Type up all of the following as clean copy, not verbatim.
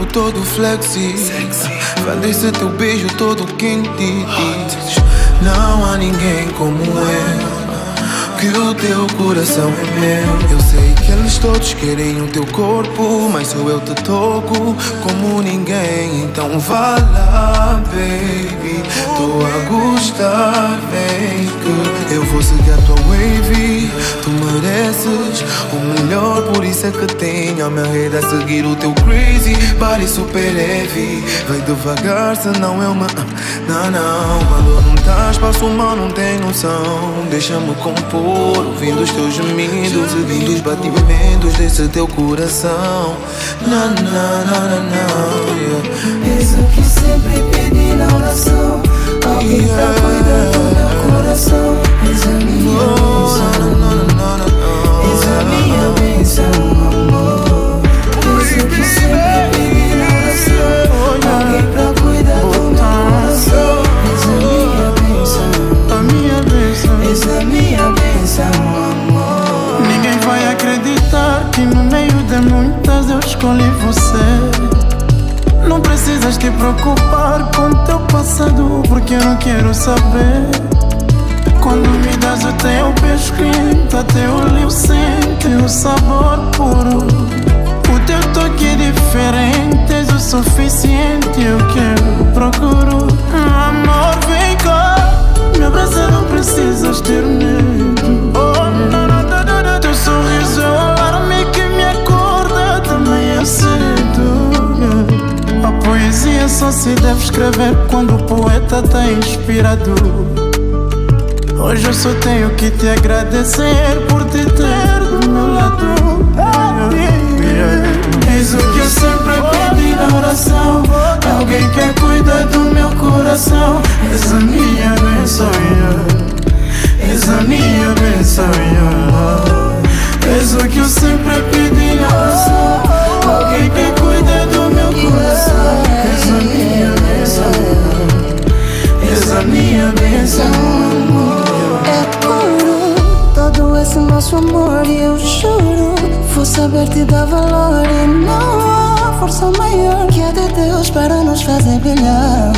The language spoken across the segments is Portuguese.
todo flexi. Vai descer teu beijo todo quente. Não há ninguém como eu, que o teu coração é meu. Eu sei que eles todos querem o teu corpo, mas só eu te toco como ninguém. Então vá lá, baby, tô a gostar, vem que eu vou seguir a tua wave. Tu mereces o melhor, por isso é que tenho a minha rede a seguir o teu crazy body super heavy. Vai devagar, senão eu me... Não, quando não estás passo mal, não tem noção. Deixa-me compor, ouvindo os teus gemidos, seguindo os batimentos desse teu coração. Isso que sempre pedi na oração, alguém pra cuidar do meu coração. És a minha bênção, és a minha bênção, amor. Isso que sempre pedi na oração, alguém pra cuidar do meu coração. És a minha bênção, és a minha bênção, amor. Ninguém vai acreditar que no meio de muitas eu escolhi você. Não precisas te preocupar com teu passado, porque eu não quero saber. Quando me das o teu beijo quente, até o olho sente o sabor puro. O teu toque é diferente, és o suficiente, eu quero, procuro. Amor, vem cá, me abraça, não precisas ter medo. Oh, teu sorriso é o alarme que me acorda de manhã cedo. A poesia só se deve escrever quando o poeta tá inspirado. Hoje eu só tenho que te agradecer por te ter do meu lado. És o que eu sempre pedi na oração, alguém que cuida do meu coração. És a minha bênção, és a minha bênção. És o que eu sempre pedi na oração, alguém que cuida do meu coração. És a minha bênção, és a minha bênção, amor. É puro todo esse nosso amor e eu juro vou saber te dar valor e não há força maior que a de Deus para nos fazer brilhar.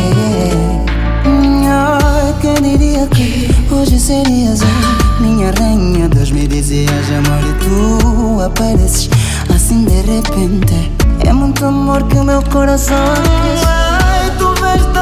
Quem diria que hoje serias a minha rainha? Deus me dizias amor e tu apareces assim de repente. É muito amor que o meu coração quis. Tu vês